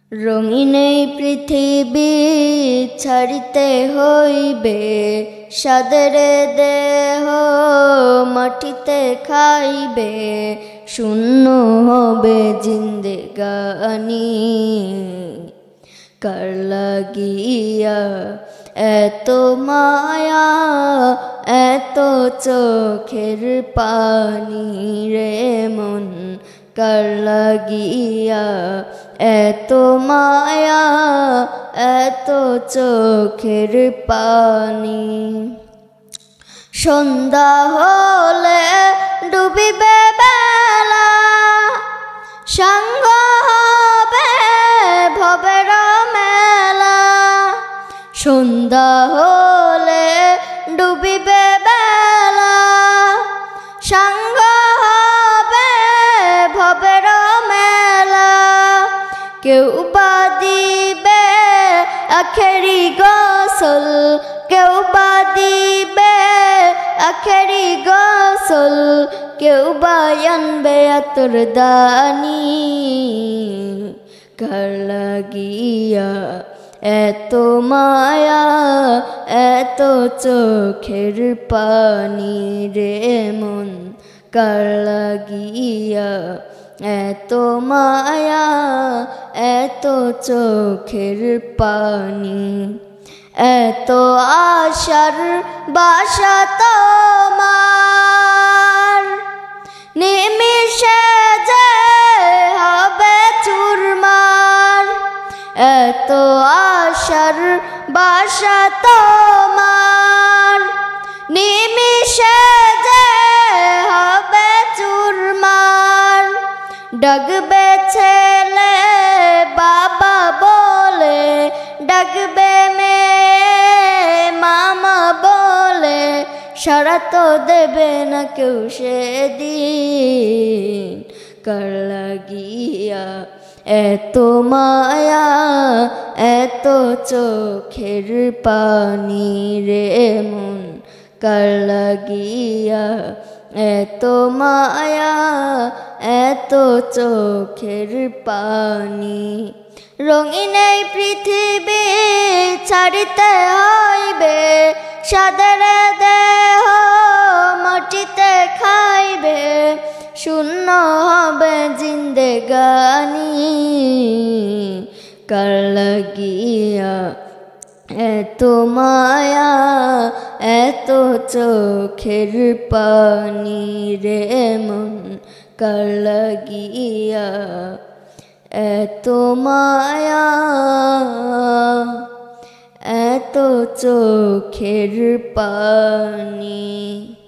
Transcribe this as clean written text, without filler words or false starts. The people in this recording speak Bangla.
রঙিন এই পৃথিবী ছাড়িতে হইবে, সাদের দেহ মাটিতে খাইবে, শূন্য হবে জিন্দেগানি। কার লাগিয়া এত মায়া, এত চোখের পানি রে মন, কার লাগিয়া এত মায়া, এত চোখের পানি। সন্ধ্যা হলে ডুবিবে বেলা, সাঙ্গ হবে ভবের মেলা। সন্ধ্যা হলে ডুবিবে বেলা, সাঙ্গ হবে ভবের মেলা। কেউ বা দিবে আখেরি গোসল, কেউ বা দিবে আখেরি গোসল, কেউ বা আনবে আতর দানি। কার লাগিয়া এত মায়া, এত চোখের পানি রে মন, কার লাগিয়া এত মায়া, এত চোখের পানি। এত আশার বাসা তোমার, নিমিষে যে হবে চুরমার। এত আশার বাসা তোমার, নিমিষে যে হবে চুরমার। ডাকবে ছেলে বাবা বলে, ডাকবে মেয়ে মামা বলে, সারা তো দেবে না কেউ সেদিন। কার লাগিয়া এত মায়া, এত চোখের পানি রে মন, কার লাগিয়া এত মায়া, এত চোখের পানি। রঙিন এই পৃথিবী ছাড়িতে হইবে, সাদের দেহ মাটিতে খাইবে, শূন্য হবে জিন্দেগানি। কার লাগিয়া এত মায়া, এত চোখের পানি রে মন, কার লাগিয়া এত মায়া, এত চোখের পানি।